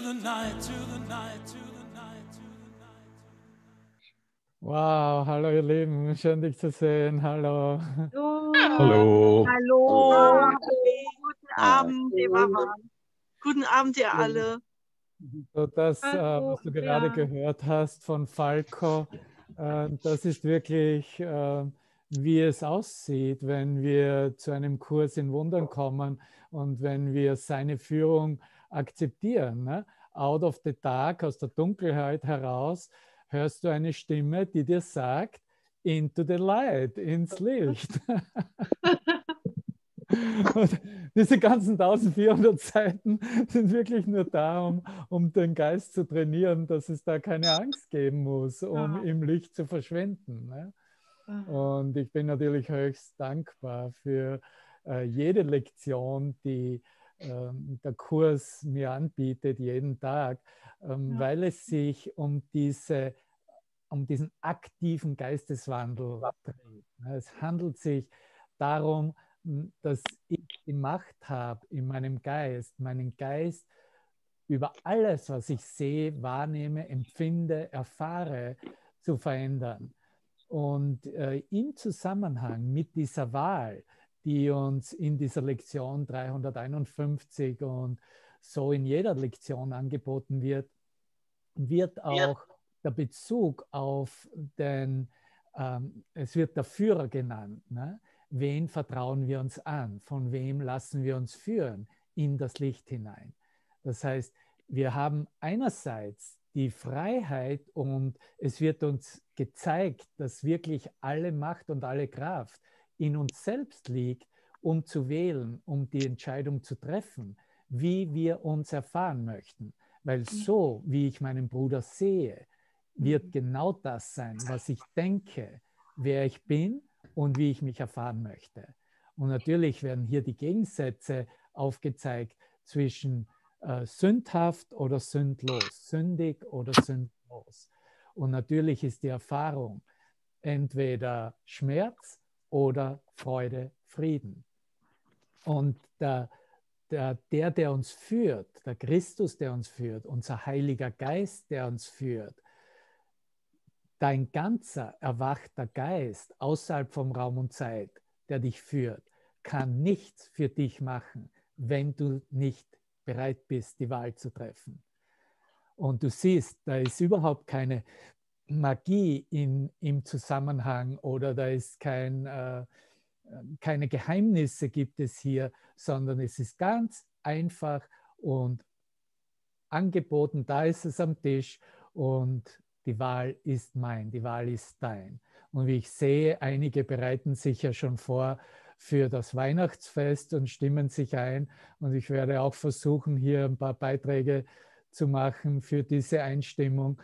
the night, to the night, to the night, to the night. Wow, hallo ihr Lieben, schön dich zu sehen, hallo. Hallo. Hallo. Guten Abend, Eva. Guten Abend, ihr alle. So das, Hallo, was du gerade ja. gehört hast von Falco, das ist wirklich, wie es aussieht, wenn wir zu einem Kurs in Wundern kommen und wenn wir seine Führung akzeptieren. Ne? Out of the dark, aus der Dunkelheit heraus, hörst du eine Stimme, die dir sagt, into the light, ins Licht. Und diese ganzen 1400 Seiten sind wirklich nur da, um den Geist zu trainieren, dass es da keine Angst geben muss, um im Licht zu verschwinden. Ne? Und ich bin natürlich höchst dankbar für jede Lektion, die der Kurs mir anbietet, jeden Tag, weil es sich um diesen aktiven Geisteswandel dreht. Es handelt sich darum, dass ich die Macht habe in meinem Geist, meinen Geist über alles, was ich sehe, wahrnehme, empfinde, erfahre, zu verändern. Und im Zusammenhang mit dieser Wahl, die uns in dieser Lektion 351 und so in jeder Lektion angeboten wird, wird auch der Bezug auf es wird der Führer genannt. Ne? Wen vertrauen wir uns an? Von wem lassen wir uns führen in das Licht hinein? Das heißt, wir haben einerseits die Freiheit und es wird uns gezeigt, dass wirklich alle Macht und alle Kraft in uns selbst liegt, um zu wählen, um die Entscheidung zu treffen, wie wir uns erfahren möchten. Weil so, wie ich meinen Bruder sehe, wird genau das sein, was ich denke, wer ich bin und wie ich mich erfahren möchte. Und natürlich werden hier die Gegensätze aufgezeigt zwischen sündhaft oder sündlos, sündig oder sündlos. Und natürlich ist die Erfahrung entweder Schmerz oder Freude, Frieden. Und der uns führt, der Christus, der uns führt, unser Heiliger Geist, der uns führt, dein ganzer erwachter Geist außerhalb vom Raum und Zeit, der dich führt, kann nichts für dich machen, wenn du nicht bereit bist, die Wahl zu treffen. Und du siehst, da ist überhaupt keine Magie im Zusammenhang oder da ist keine Geheimnisse gibt es hier, sondern es ist ganz einfach und angeboten, da ist es am Tisch und die Wahl ist mein, die Wahl ist dein. Und wie ich sehe, einige bereiten sich ja schon vor für das Weihnachtsfest und stimmen sich ein. Und ich werde auch versuchen, hier ein paar Beiträge zu machen für diese Einstimmung.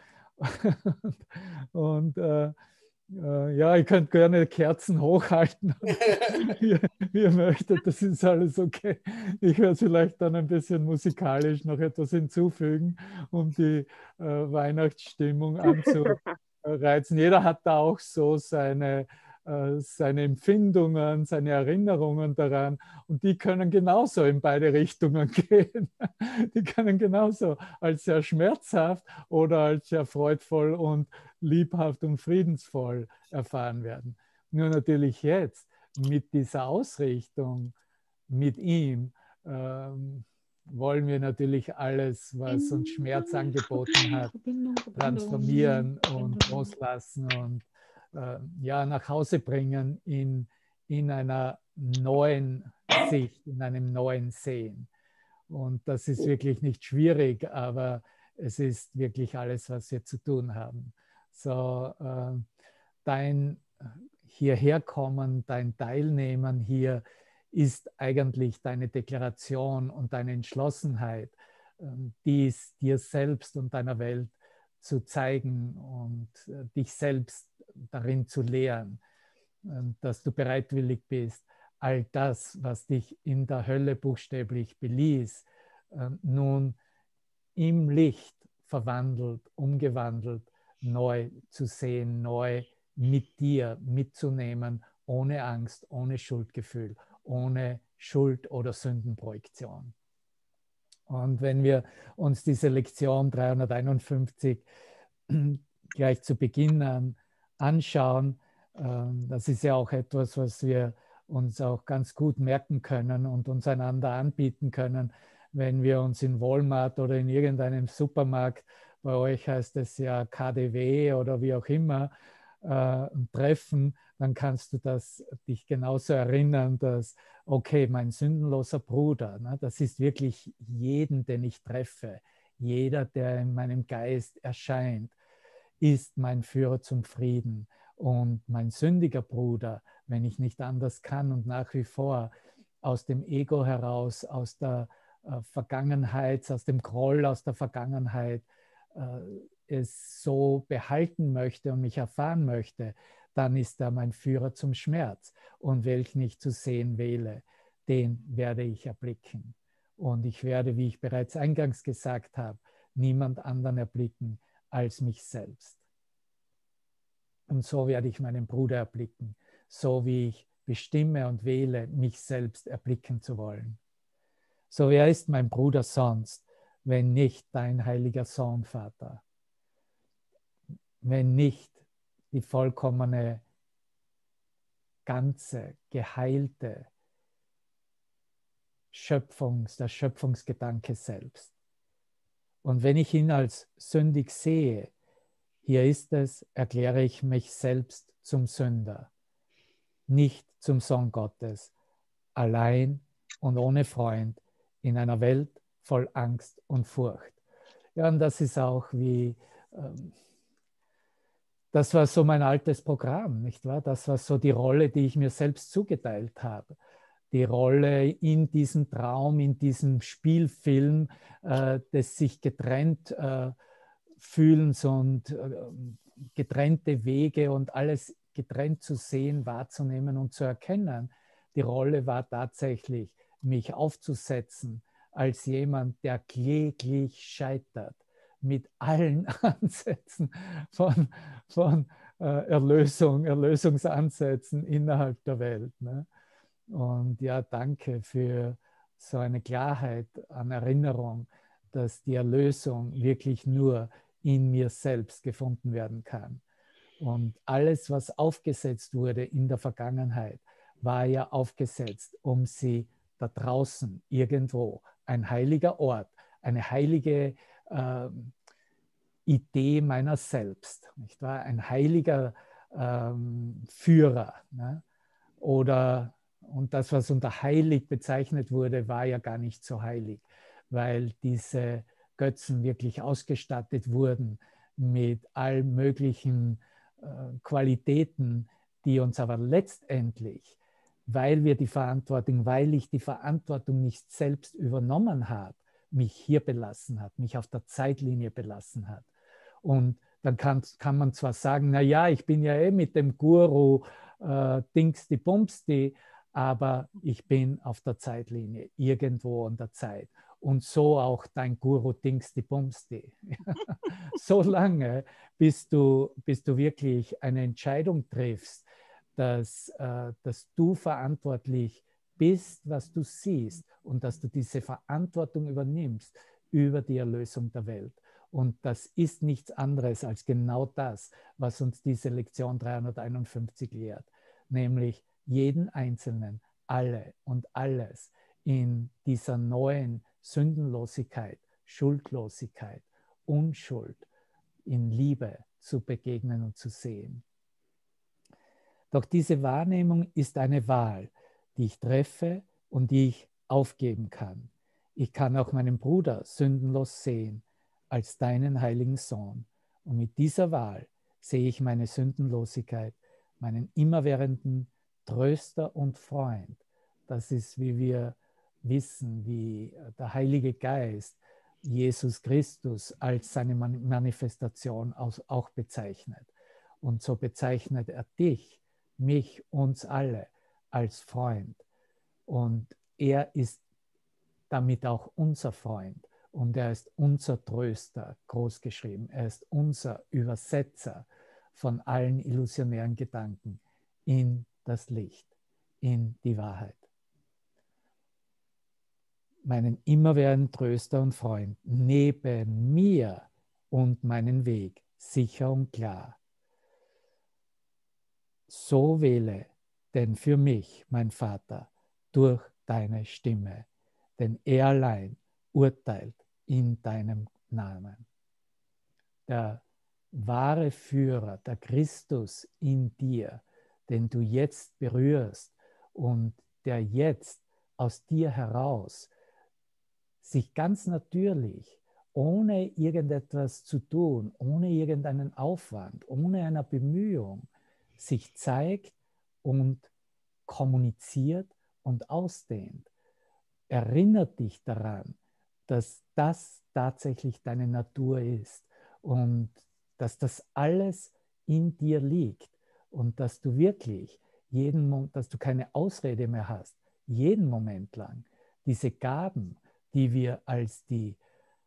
Und ja, ihr könnt gerne Kerzen hochhalten, wie ihr möchtet, das ist alles okay. Ich werde vielleicht dann ein bisschen musikalisch noch etwas hinzufügen, um die Weihnachtsstimmung anzureizen. Jeder hat da auch so seine Empfindungen, seine Erinnerungen daran und die können genauso in beide Richtungen gehen. Die können genauso als sehr schmerzhaft oder als sehr freudvoll und liebhaft und friedensvoll erfahren werden. Nur natürlich jetzt mit dieser Ausrichtung, mit ihm, wollen wir natürlich alles, was uns Schmerz angeboten hat, transformieren und loslassen und ja, nach Hause bringen in einer neuen Sicht, in einem neuen Sehen. Und das ist wirklich nicht schwierig, aber es ist wirklich alles, was wir zu tun haben. So, dein Hierherkommen, dein Teilnehmen hier ist eigentlich deine Deklaration und deine Entschlossenheit, dies dir selbst und deiner Welt zu zeigen und dich selbst darin zu lehren, dass du bereitwillig bist, all das, was dich in der Hölle buchstäblich beließ, nun im Licht verwandelt, umgewandelt, neu zu sehen, neu mit dir mitzunehmen, ohne Angst, ohne Schuldgefühl, ohne Schuld- oder Sündenprojektion. Und wenn wir uns diese Lektion 351 gleich zu Beginn anschauen, das ist ja auch etwas, was wir uns auch ganz gut merken können und uns einander anbieten können, wenn wir uns in Walmart oder in irgendeinem Supermarkt, bei euch heißt es ja KDW oder wie auch immer, treffen, dann kannst du dich genauso erinnern, dass, okay, mein sündenloser Bruder, ne, das ist wirklich jeden, den ich treffe, jeder, der in meinem Geist erscheint, ist mein Führer zum Frieden. Und mein sündiger Bruder, wenn ich nicht anders kann und nach wie vor aus dem Ego heraus, aus der Vergangenheit, aus dem Groll aus der Vergangenheit es so behalten möchte und mich erfahren möchte, dann ist er mein Führer zum Schmerz. Und welchen ich zu sehen wähle, den werde ich erblicken. Und ich werde, wie ich bereits eingangs gesagt habe, niemand anderen erblicken als mich selbst. Und so werde ich meinen Bruder erblicken, so wie ich bestimme und wähle, mich selbst erblicken zu wollen. So, wer ist mein Bruder sonst, wenn nicht dein heiliger Sohn, Vater? Wenn nicht die vollkommene, ganze, geheilte der Schöpfungsgedanke selbst. Und wenn ich ihn als sündig sehe, hier ist es, erkläre ich mich selbst zum Sünder, nicht zum Sohn Gottes, allein und ohne Freund in einer Welt voll Angst und Furcht. Ja, und das ist auch wie, das war so mein altes Programm, nicht wahr? Das war so die Rolle, die ich mir selbst zugeteilt habe. Die Rolle in diesem Traum, in diesem Spielfilm des sich getrennt Fühlens und getrennte Wege und alles getrennt zu sehen, wahrzunehmen und zu erkennen. Die Rolle war tatsächlich, mich aufzusetzen als jemand, der kläglich scheitert mit allen Ansätzen von Erlösungsansätzen innerhalb der Welt. Ne? Und ja, danke für so eine Klarheit an Erinnerung, dass die Erlösung wirklich nur in mir selbst gefunden werden kann. Und alles, was aufgesetzt wurde in der Vergangenheit, war ja aufgesetzt, um sie da draußen irgendwo, ein heiliger Ort, eine heilige Idee meiner selbst, nicht wahr? Ein heiliger Führer. Ne? Und das, was unter heilig bezeichnet wurde, war ja gar nicht so heilig, weil diese Götzen wirklich ausgestattet wurden mit all möglichen Qualitäten, die uns aber letztendlich, weil ich die Verantwortung nicht selbst übernommen habe, mich hier belassen hat, mich auf der Zeitlinie belassen hat. Und dann kann man zwar sagen, naja, ich bin ja mit dem Guru Dingsti Bumsti, aber ich bin auf der Zeitlinie, irgendwo an der Zeit. Und so auch dein Guru Dingsti Bumsti. So lange, bis du wirklich eine Entscheidung triffst, dass du verantwortlich bist, was du siehst und dass du diese Verantwortung übernimmst über die Erlösung der Welt. Und das ist nichts anderes als genau das, was uns diese Lektion 351 lehrt, nämlich jeden Einzelnen, alle und alles in dieser neuen Sündenlosigkeit, Schuldlosigkeit, Unschuld, in Liebe zu begegnen und zu sehen. Doch diese Wahrnehmung ist eine Wahl, die ich treffe und die ich aufgeben kann. Ich kann auch meinen Bruder sündenlos sehen als deinen heiligen Sohn. Und mit dieser Wahl sehe ich meine Sündenlosigkeit, meinen immerwährenden Tröster und Freund. Das ist, wie wir wissen, wie der Heilige Geist Jesus Christus als seine Manifestation auch bezeichnet. Und so bezeichnet er dich, mich, uns alle als Freund. Und er ist damit auch unser Freund. Und er ist unser Tröster, großgeschrieben. Er ist unser Übersetzer von allen illusionären Gedanken in das Licht, in die Wahrheit. meinen immerwährenden Tröster und Freund, neben mir und meinen Weg, sicher und klar. So wähle denn für mich, mein Vater, durch deine Stimme, denn er allein urteilt in deinem Namen. Der wahre Führer, der Christus in dir, den du jetzt berührst und der jetzt aus dir heraus sich ganz natürlich, ohne irgendetwas zu tun, ohne irgendeinen Aufwand, ohne eine Bemühung, sich zeigt und kommuniziert und ausdehnt, erinnert dich daran, dass das tatsächlich deine Natur ist und dass das alles in dir liegt und dass du wirklich dass du keine Ausrede mehr hast, jeden Moment lang diese Gaben, die wir als die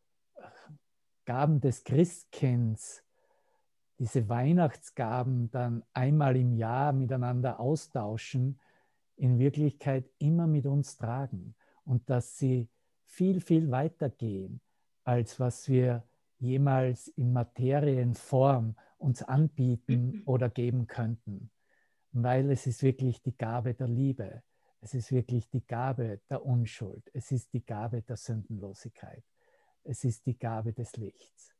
Gaben des Christkinds, diese Weihnachtsgaben dann einmal im Jahr miteinander austauschen, in Wirklichkeit immer mit uns tragen und dass sie viel, viel weiter gehen, als was wir jemals in Materienform uns anbieten oder geben könnten. Weil es ist wirklich die Gabe der Liebe. Es ist wirklich die Gabe der Unschuld. Es ist die Gabe der Sündenlosigkeit. Es ist die Gabe des Lichts.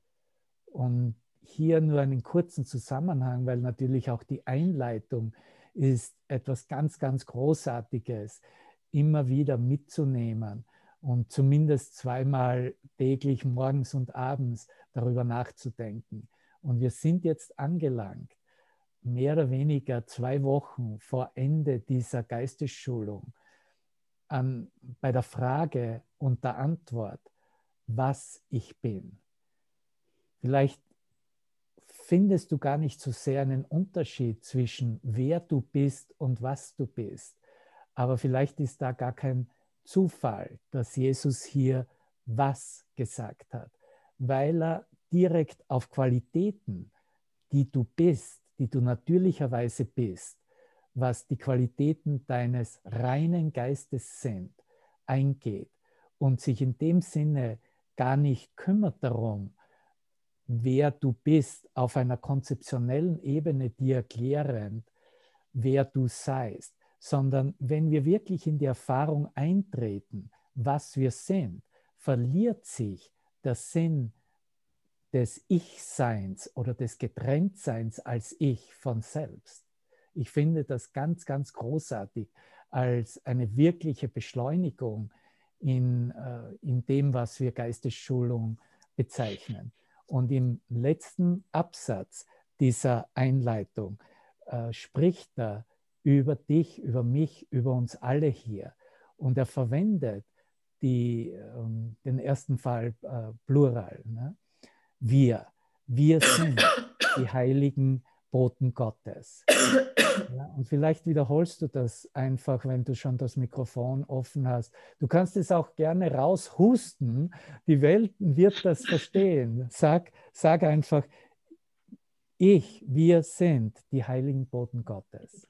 Und hier nur einen kurzen Zusammenhang, weil natürlich auch die Einleitung ist etwas ganz, ganz Großartiges, immer wieder mitzunehmen und zumindest zweimal täglich, morgens und abends, darüber nachzudenken. Und wir sind jetzt angelangt, mehr oder weniger 2 Wochen vor Ende dieser Geistesschulung, bei der Frage und der Antwort, was ich bin. Vielleicht findest du gar nicht so sehr einen Unterschied zwischen wer du bist und was du bist. Aber vielleicht ist da gar kein Zufall, dass Jesus hier was gesagt hat, weil er direkt auf Qualitäten, die du bist, die du natürlicherweise bist, was die Qualitäten deines reinen Geistes sind, eingeht und sich in dem Sinne gar nicht kümmert darum, wer du bist, auf einer konzeptionellen Ebene dir erklärend, wer du seist, sondern wenn wir wirklich in die Erfahrung eintreten, was wir sind, verliert sich der Sinn des Ich-Seins oder des Getrenntseins als Ich von selbst. Ich finde das ganz, ganz großartig als eine wirkliche Beschleunigung in dem, was wir Geistesschulung bezeichnen. Und im letzten Absatz dieser Einleitung spricht er über dich, über mich, über uns alle hier. Und er verwendet den ersten Fall Plural. Ne? Wir sind die heiligen Boten Gottes. Ja, und vielleicht wiederholst du das einfach, wenn du schon das Mikrofon offen hast. Du kannst es auch gerne raushusten. Die Welt wird das verstehen. Sag einfach, wir sind die heiligen Boten Gottes.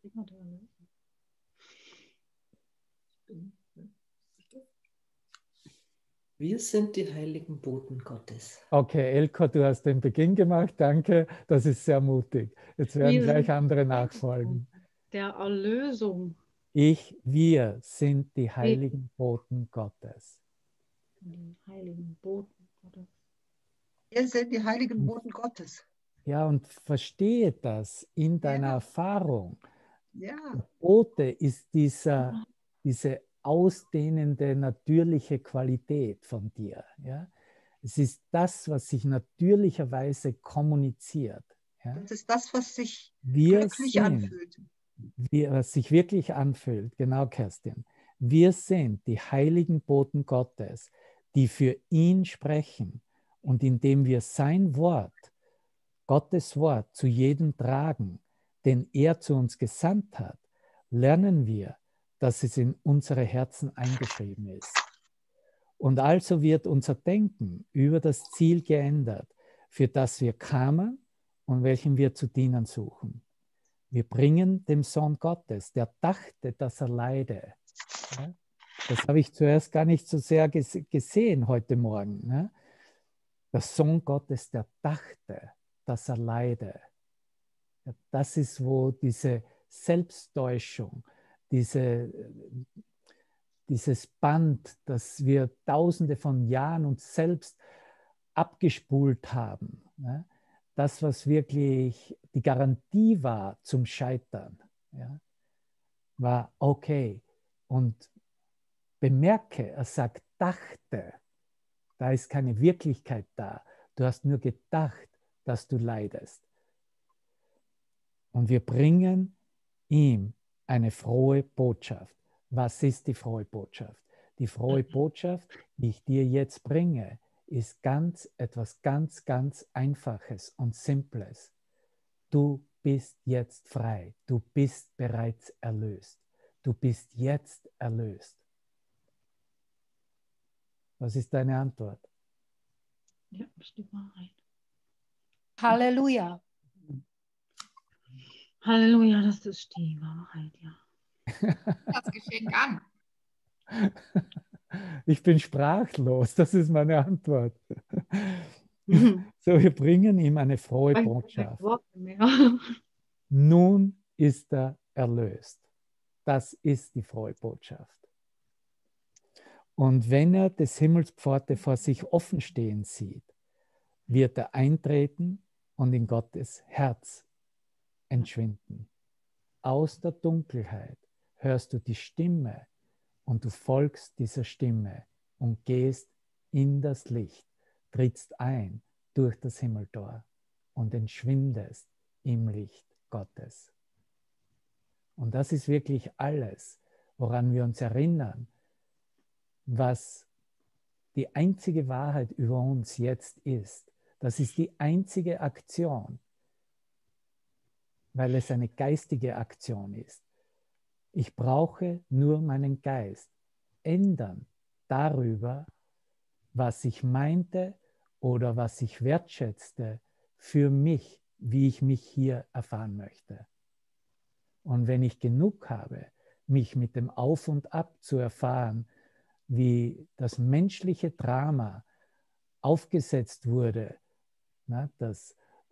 Wir sind die heiligen Boten Gottes. Okay, Elko, du hast den Beginn gemacht. Danke, das ist sehr mutig. Jetzt werden gleich andere nachfolgen. Der Erlösung. Wir sind die heiligen Boten Gottes. Die heiligen Boten Gottes. Wir sind die heiligen Boten Gottes. Ja, und verstehe das in deiner Erfahrung. Ja. Bote ist diese ausdehnende, natürliche Qualität von dir. Ja? Es ist das, was sich natürlicherweise kommuniziert. Ja? Das ist das, was sich wirklich anfühlt. Was sich wirklich anfühlt, genau, Kerstin. Wir sind die heiligen Boten Gottes, die für ihn sprechen und indem wir sein Wort, Gottes Wort, zu jedem tragen, den er zu uns gesandt hat, lernen wir, dass es in unsere Herzen eingeschrieben ist. Und also wird unser Denken über das Ziel geändert, für das wir kamen und welchem wir zu dienen suchen. Wir bringen dem Sohn Gottes, der dachte, dass er leide, ja, Das habe ich zuerst gar nicht so sehr gesehen heute Morgen. Ne? Der Sohn Gottes, der dachte, dass er leide. Ja, das ist, wo diese Selbsttäuschung, dieses Band, das wir Tausende von Jahren uns selbst abgespult haben, ne? Das, was wirklich die Garantie war zum Scheitern, ja, war okay. Und bemerke, er sagt, dachte, da ist keine Wirklichkeit da. Du hast nur gedacht, dass du leidest. Und wir bringen ihm eine frohe Botschaft. Was ist die frohe Botschaft? Die frohe Botschaft, die ich dir jetzt bringe, ist etwas ganz, ganz Einfaches und Simples. Du bist jetzt frei. Du bist bereits erlöst. Du bist jetzt erlöst. Was ist deine Antwort? Ja, das ist die Wahrheit. Halleluja. Halleluja, das ist die Wahrheit, ja. Das Geschenk an. Ich bin sprachlos, das ist meine Antwort. So, wir bringen ihm eine frohe Botschaft. Nun ist er erlöst. Das ist die frohe Botschaft. Und wenn er des Himmels Pforte vor sich offen stehen sieht, wird er eintreten und in Gottes Herz entschwinden. Aus der Dunkelheit hörst du die Stimme und du folgst dieser Stimme und gehst in das Licht, trittst ein durch das Himmeltor und entschwindest im Licht Gottes. Und das ist wirklich alles, woran wir uns erinnern, was die einzige Wahrheit über uns jetzt ist. Das ist die einzige Aktion, weil es eine geistige Aktion ist. Ich brauche nur meinen Geist ändern darüber, was ich meinte oder was ich wertschätzte für mich, wie ich mich hier erfahren möchte. Und wenn ich genug habe, mich mit dem Auf und Ab zu erfahren, wie das menschliche Drama aufgesetzt wurde, ne, das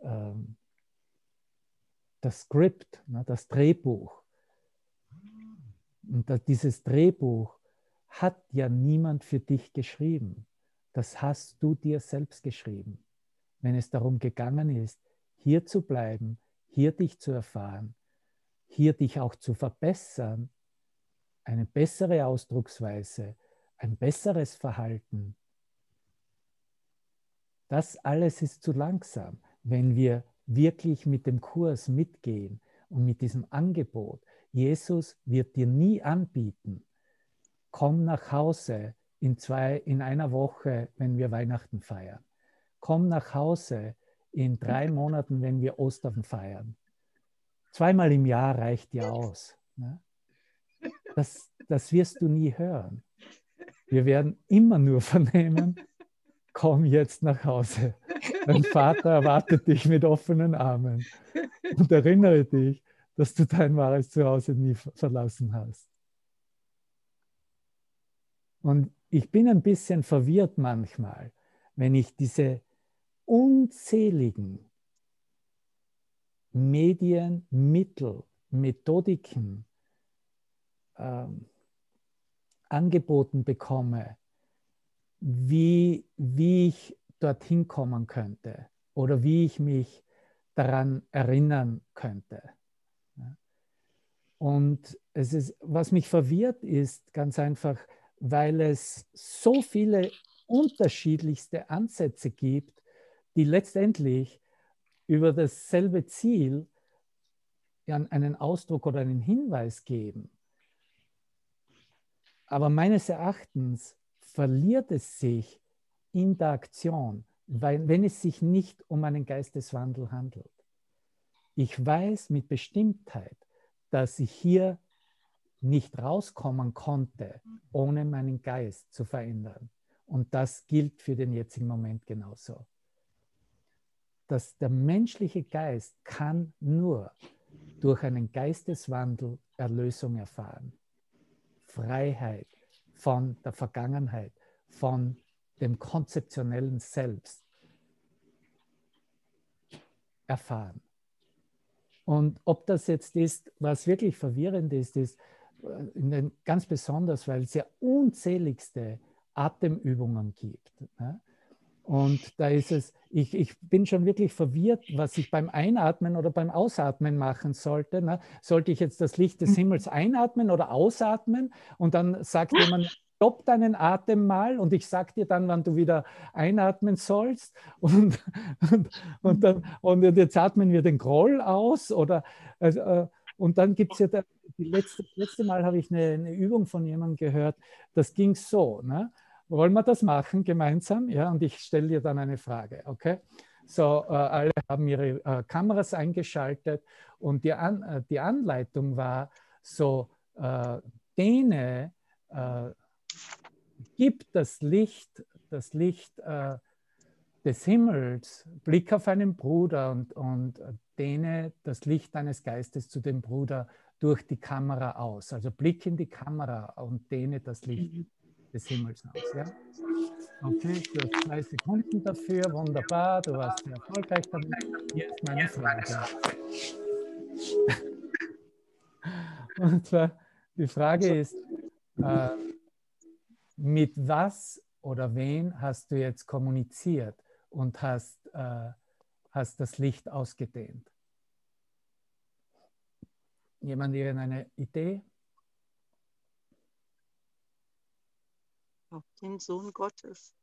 Skript, ne, das Drehbuch. Und dieses Drehbuch hat ja niemand für dich geschrieben. Das hast du dir selbst geschrieben. Wenn es darum gegangen ist, hier zu bleiben, hier dich zu erfahren, hier dich auch zu verbessern, eine bessere Ausdrucksweise, ein besseres Verhalten. Das alles ist zu langsam, wenn wir wirklich mit dem Kurs mitgehen und mit diesem Angebot. Jesus wird dir nie anbieten, komm nach Hause in einer Woche, wenn wir Weihnachten feiern. Komm nach Hause in 3 Monaten, wenn wir Ostern feiern. 2-mal im Jahr reicht dir aus. Ne? Das wirst du nie hören. Wir werden immer nur vernehmen, komm jetzt nach Hause. Dein Vater erwartet dich mit offenen Armen. Und erinnere dich, dass du dein wahres Zuhause nie verlassen hast. Und ich bin ein bisschen verwirrt manchmal, wenn ich diese unzähligen Medien, Mittel, Methodiken angeboten bekomme, wie ich dorthin kommen könnte oder wie ich mich daran erinnern könnte. Und was mich verwirrt, ist ganz einfach, weil es so viele unterschiedlichste Ansätze gibt, die letztendlich über dasselbe Ziel einen Ausdruck oder einen Hinweis geben. Aber meines Erachtens verliert es sich in der Aktion, wenn es sich nicht um einen Geisteswandel handelt. Ich weiß mit Bestimmtheit, dass ich hier nicht rauskommen konnte, ohne meinen Geist zu verändern. Und das gilt für den jetzigen Moment genauso. Dass der menschliche Geist kann nur durch einen Geisteswandel Erlösung erfahren. Freiheit, von der Vergangenheit, von dem konzeptionellen Selbst erfahren. Und ob das jetzt ist, was wirklich verwirrend ist, ist ganz besonders, weil es ja unzähligste Atemübungen gibt. Ne? Und da ist es, ich bin schon wirklich verwirrt, was ich beim Einatmen oder beim Ausatmen machen sollte. Ne? Sollte ich jetzt das Licht des Himmels einatmen oder ausatmen? Und dann sagt jemand, stopp deinen Atem mal und ich sage dir dann, wann du wieder einatmen sollst. Und jetzt atmen wir den Groll aus. Oder, und dann gibt es ja, das letzte Mal habe ich eine Übung von jemandem gehört, das ging so. Ne? Wollen wir das machen gemeinsam? Ja, und ich stelle dir dann eine Frage. Okay? So, alle haben ihre Kameras eingeschaltet und die Anleitung war so, dehne, gib das Licht des Himmels, blick auf einen Bruder und dehne das Licht deines Geistes zu dem Bruder durch die Kamera aus. Also blick in die Kamera und dehne das Licht des Himmels aus. Ja? Okay, du hast 2 Sekunden dafür, wunderbar, du warst sehr erfolgreich damit. Hier ist meine Frage. Und zwar, die Frage ist, mit was oder wen hast du jetzt kommuniziert und hast das Licht ausgedehnt? Jemand irgendeine Idee? Auf den Sohn Gottes.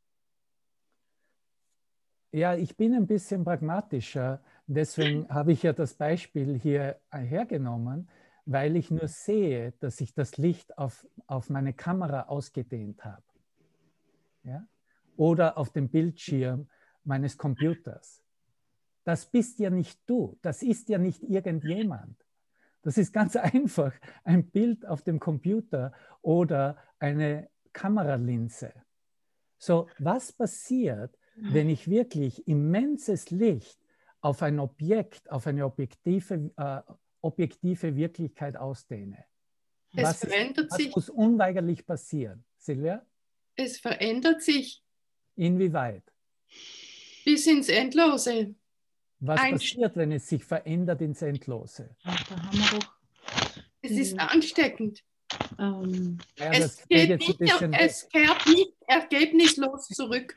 Ja, ich bin ein bisschen pragmatischer. Deswegen habe ich ja das Beispiel hier hergenommen, weil ich nur sehe, dass ich das Licht auf meine Kamera ausgedehnt habe. Ja? Oder auf dem Bildschirm meines Computers. Das bist ja nicht du. Das ist ja nicht irgendjemand. Das ist ganz einfach ein Bild auf dem Computer oder eine Kameralinse. So, was passiert, wenn ich wirklich immenses Licht auf ein Objekt, auf eine objektive Wirklichkeit ausdehne? Was muss unweigerlich passieren? Silvia? Es verändert sich. Inwieweit? Bis ins Endlose. Was passiert, wenn es sich verändert ins Endlose? Ach, da haben wir doch. Es ist ansteckend. Ja, es kehrt nicht ergebnislos zurück.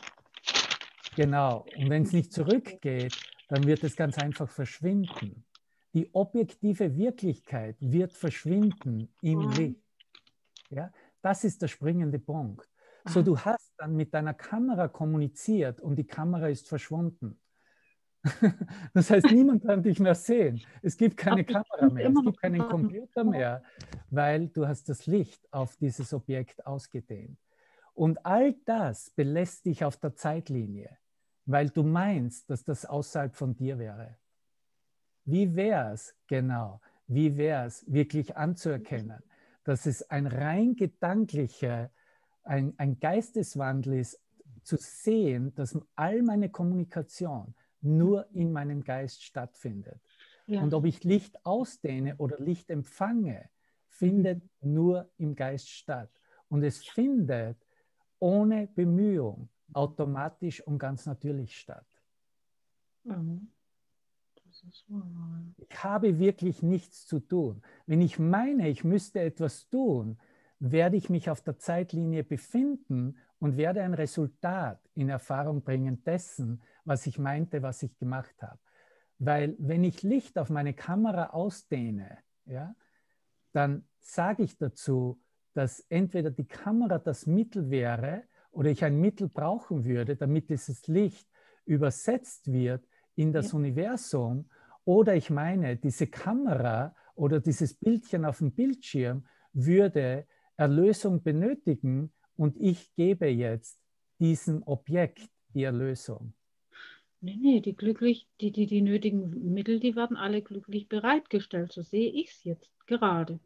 Genau. Und wenn es nicht zurückgeht, dann wird es ganz einfach verschwinden. Die objektive Wirklichkeit wird verschwinden im Licht. Ja? Das ist der springende Punkt. So, du hast dann mit deiner Kamera kommuniziert und die Kamera ist verschwunden. Das heißt, niemand kann dich mehr sehen. Es gibt keine Kamera mehr, es gibt keinen Computer mehr, weil du hast das Licht auf dieses Objekt ausgedehnt. Und all das belässt dich auf der Zeitlinie, weil du meinst, dass das außerhalb von dir wäre. Wie wäre es, genau, wie wäre es wirklich anzuerkennen, dass es ein rein gedanklicher, ein Geisteswandel ist, zu sehen, dass all meine Kommunikation nur in meinem Geist stattfindet. Ja. Und ob ich Licht ausdehne oder Licht empfange, findet nur im Geist statt. Und es findet ohne Bemühung automatisch und ganz natürlich statt. Mhm. Das ist wahr. Ich habe wirklich nichts zu tun. Wenn ich meine, ich müsste etwas tun, werde ich mich auf der Zeitlinie befinden und werde ein Resultat in Erfahrung bringen dessen, was ich meinte, was ich gemacht habe. Weil wenn ich Licht auf meine Kamera ausdehne, ja, dann sage ich dazu, dass entweder die Kamera das Mittel wäre oder ich ein Mittel brauchen würde, damit dieses Licht übersetzt wird in das Universum, oder ich meine, diese Kamera oder dieses Bildchen auf dem Bildschirm würde Erlösung benötigen und ich gebe jetzt diesem Objekt die Erlösung. Nee, die nötigen Mittel, die werden alle glücklich bereitgestellt. So sehe ich es jetzt gerade.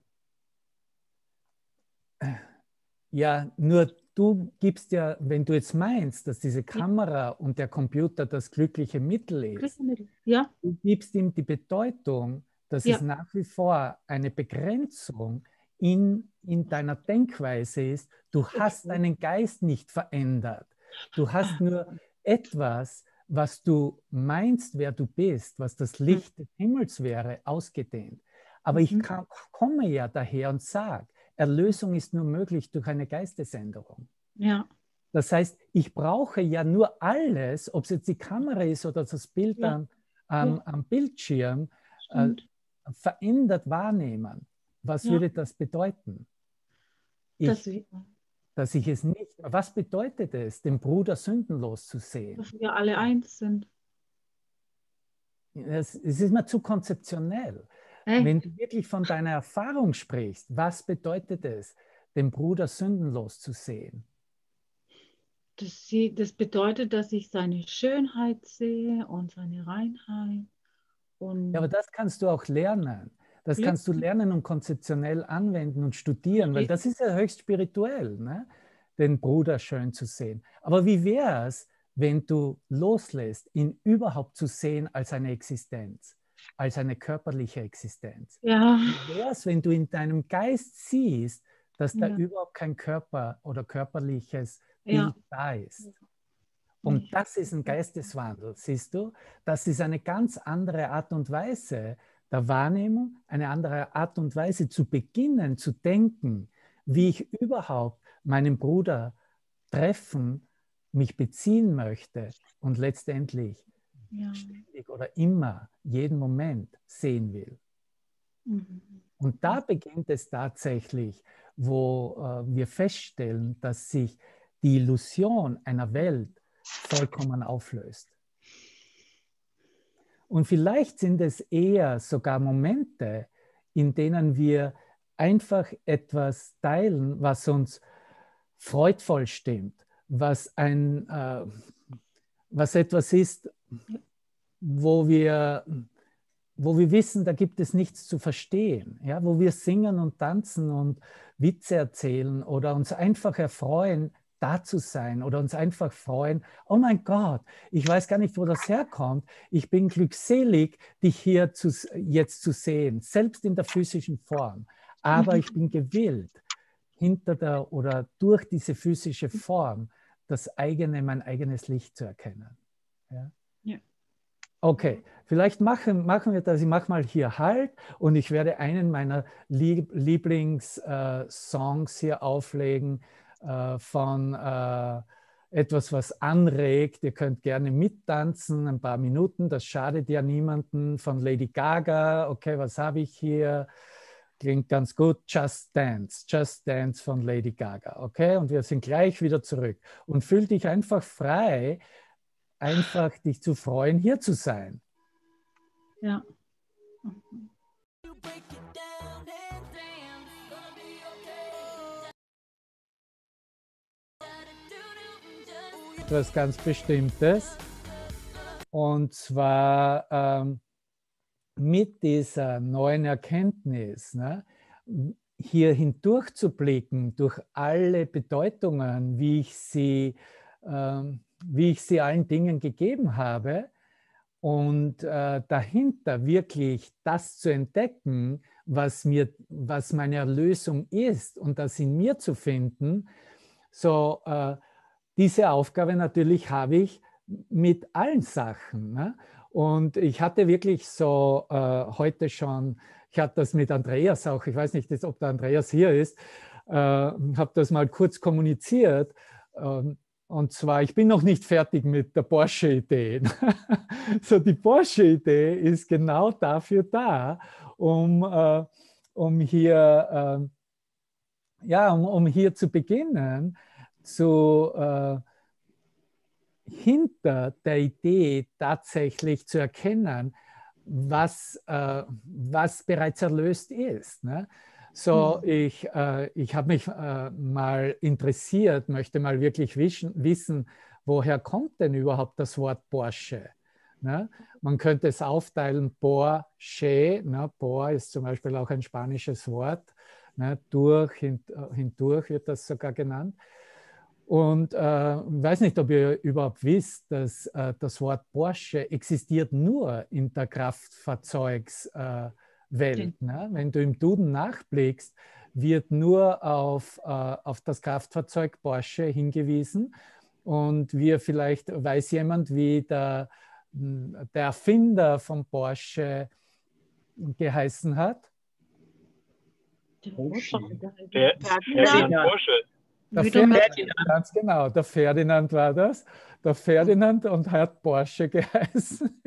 Ja, nur du gibst ja, wenn du jetzt meinst, dass diese Kamera und der Computer das glückliche Mittel ist, ja. Du gibst ihm die Bedeutung, dass es nach wie vor eine Begrenzung in deiner Denkweise ist, du hast deinen Geist nicht verändert. Du hast nur etwas, was du meinst, wer du bist, was das Licht des Himmels wäre, ausgedehnt. Aber ich komme ja daher und sage, Erlösung ist nur möglich durch eine Geistesänderung. Ja. Das heißt, ich brauche ja nur alles, ob es jetzt die Kamera ist oder das Bild am Bildschirm, verändert wahrnehmen. Was würde das bedeuten? Dass ich es nicht... Was bedeutet es, den Bruder sündenlos zu sehen? Dass wir alle eins sind. Es ist mir zu konzeptionell. Wenn du wirklich von deiner Erfahrung sprichst, was bedeutet es, den Bruder sündenlos zu sehen? Das bedeutet, dass ich seine Schönheit sehe und seine Reinheit. Und ja, aber das kannst du auch lernen. Das kannst du lernen und konzeptionell anwenden und studieren, weil das ist ja höchst spirituell, ne? Den Bruder schön zu sehen. Aber wie wäre es, wenn du loslässt, ihn überhaupt zu sehen als eine Existenz, als eine körperliche Existenz? Ja. Wie wäre es, wenn du in deinem Geist siehst, dass da überhaupt kein Körper oder körperliches Bild da ist? Und das ist ein Geisteswandel, siehst du? Das ist eine ganz andere Art und Weise der Wahrnehmung, eine andere Art und Weise zu beginnen, zu denken, wie ich überhaupt meinen Bruder treffen, mich beziehen möchte und letztendlich ständig oder immer, jeden Moment sehen will. Und da beginnt es tatsächlich, wo wir feststellen, dass sich die Illusion einer Welt vollkommen auflöst. Und vielleicht sind es eher sogar Momente, in denen wir einfach etwas teilen, was uns freudvoll stimmt, was etwas ist, wo wir wissen, da gibt es nichts zu verstehen, ja? Wo wir singen und tanzen und Witze erzählen oder uns einfach erfreuen, da zu sein oder uns einfach freuen, oh mein Gott, ich weiß gar nicht, wo das herkommt. Ich bin glückselig, dich hier jetzt zu sehen, selbst in der physischen Form. Aber ich bin gewillt, hinter der oder durch diese physische Form mein eigenes Licht zu erkennen. Ja? Okay, vielleicht machen wir das. Ich mache mal hier Halt und ich werde einen meiner Lieblingssongs hier auflegen, von etwas, was anregt. Ihr könnt gerne mittanzen, ein paar Minuten, das schadet ja niemanden, von Lady Gaga. Okay, was habe ich hier? Klingt ganz gut. Just Dance von Lady Gaga. Okay, und wir sind gleich wieder zurück. Und fühl dich einfach frei, einfach dich zu freuen, hier zu sein. Ja. Etwas ganz Bestimmtes. Und zwar mit dieser neuen Erkenntnis, ne, hier hindurch zu blicken, durch alle Bedeutungen, wie ich sie allen Dingen gegeben habe, und dahinter wirklich das zu entdecken, was meine Erlösung ist und das in mir zu finden. So, diese Aufgabe natürlich habe ich mit allen Sachen. Ne? Und ich hatte wirklich so heute schon, ich hatte das mit Andreas auch, ich weiß nicht, ob der Andreas hier ist, habe das mal kurz kommuniziert. Und zwar, ich bin noch nicht fertig mit der Porsche-Idee. So, die Porsche-Idee ist genau dafür da, um hier zu beginnen, hinter der Idee tatsächlich zu erkennen, was bereits erlöst ist. Ne? So, ich habe mich mal interessiert, möchte mal wirklich wissen, woher kommt denn überhaupt das Wort Porsche? Ne? Man könnte es aufteilen, Porsche, ne? Por ist zum Beispiel auch ein spanisches Wort, ne? Hindurch wird das sogar genannt. Und ich weiß nicht, ob ihr überhaupt wisst, dass das Wort Porsche existiert nur in der Kraftfahrzeugswelt. Ne? Wenn du im Duden nachblickst, wird nur auf das Kraftfahrzeug Porsche hingewiesen. Und vielleicht weiß jemand, wie der Erfinder von Porsche geheißen hat. Ferdinand Porsche. Der Ferdinand, ganz genau, der Ferdinand war das. Der Ferdinand und hat Porsche geheißen.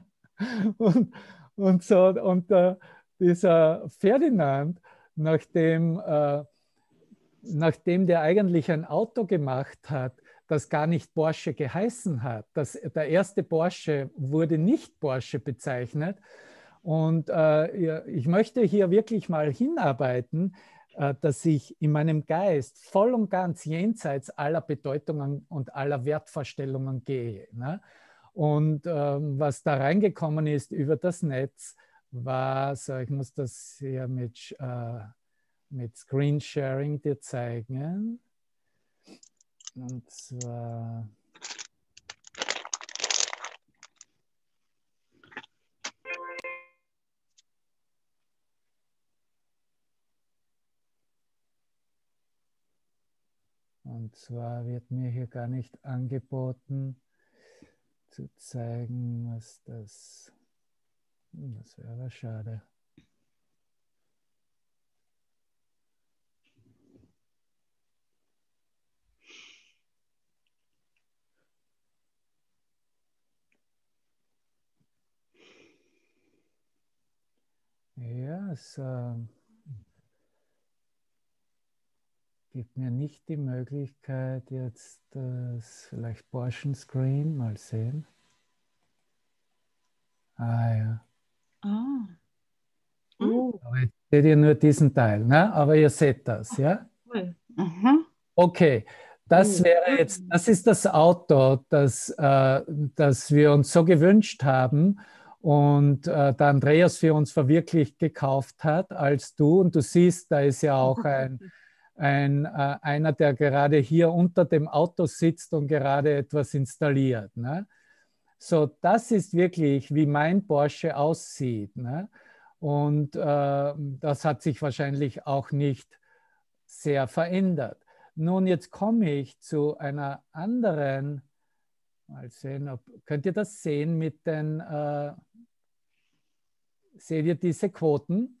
Und dieser Ferdinand, nachdem der eigentlich ein Auto gemacht hat, das gar nicht Porsche geheißen hat. Der erste Porsche wurde nicht Porsche bezeichnet. Und ich möchte hier wirklich mal hinarbeiten, dass ich in meinem Geist voll und ganz jenseits aller Bedeutungen und aller Wertvorstellungen gehe. Ne? Und was da reingekommen ist über das Netz, war, so ich muss das hier mit Screensharing dir zeigen. Und zwar wird mir hier gar nicht angeboten zu zeigen, was das wäre aber schade. Ja, es gibt mir nicht die Möglichkeit, jetzt das vielleicht Porsche Screen mal sehen. Ah ja. Aber jetzt seht ihr nur diesen Teil, ne? Aber ihr seht das, ja? Okay, das wäre jetzt, das ist das Auto, das wir uns so gewünscht haben und der Andreas für uns verwirklicht gekauft hat als du. Und du siehst, da ist ja auch einer, der gerade hier unter dem Auto sitzt und gerade etwas installiert. Ne? So, das ist wirklich, wie mein Porsche aussieht. Ne? Und das hat sich wahrscheinlich auch nicht sehr verändert. Nun, jetzt komme ich zu einer anderen, mal sehen, könnt ihr das sehen mit den, seht ihr diese Quoten?